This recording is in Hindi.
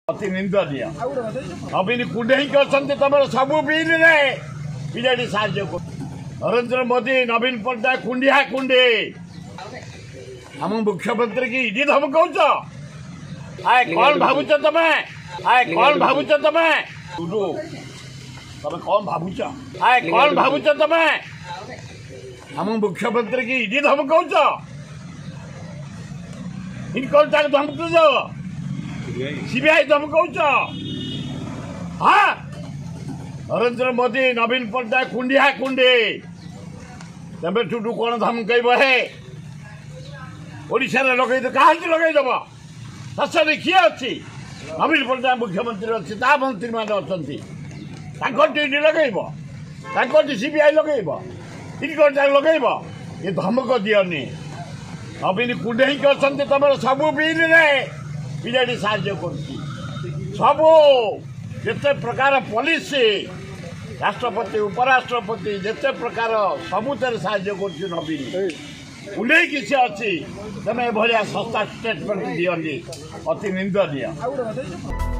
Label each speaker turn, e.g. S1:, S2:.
S1: अति निंदनीय नवीन कुंडे तुम सब बिल विजेडी साहय नरेंद्र मोदी नवीन पट्टनायक कुंडिया कुंडे हम मुख्यमंत्री की इडी धमकाउच आए कौन भावुच तमें आए कौन भावुच तमें तमें कौन भावुच आए कौन भावुच तमें हम मुख्यमंत्री की इडी धमकाउच इनकम टैक्स धमकुच सीबीआई धमकाउच हाँ नरेंद्र मोदी नवीन पट्टनायक कुंडिया कुंडे तबे ठुटू कौन धमकैब हे ओडिशा लगे क्या लगेदेव शासन किए अच्छी नवीन पट्टनायक मुख्यमंत्री अच्छी ता मंत्री मैंने अच्छा टी लगेब सीबीआई लगेब इनकम टैक्स लगेब ये धमक दियनी नवीन कुंडे तुम सब बिल विजेडी साहय कर सब जिते प्रकार पॉलिसी राष्ट्रपति उपराष्ट्रपति जिते प्रकार सबुतर साहय कर नवीन कुंडे किसी अच्छी तुम भाया सस्ता स्टेटमेंट दियनी अति निंदनीय।